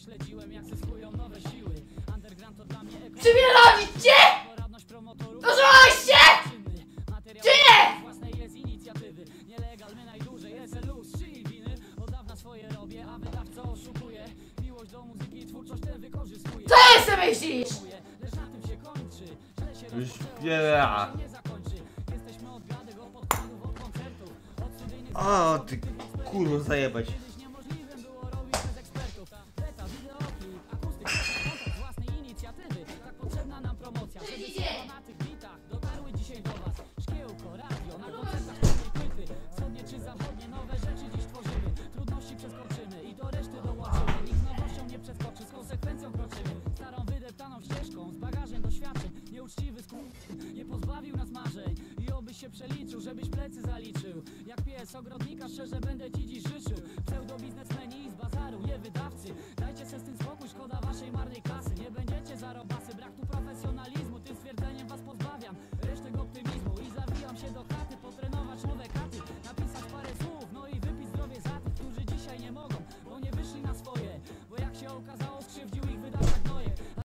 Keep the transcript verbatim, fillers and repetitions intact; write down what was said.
Czy mnie rodzicie? Dożyłeś się? Czy nie? Co jeszcze myślisz? Śpiewa. O, ty kurwa zajebać. Nie pozbawił nas marzeń i obyś się przeliczył, żebyś plecy zaliczył. Jak pies ogrodnika szczerze będę ci dziś życzył. Pseudobiznes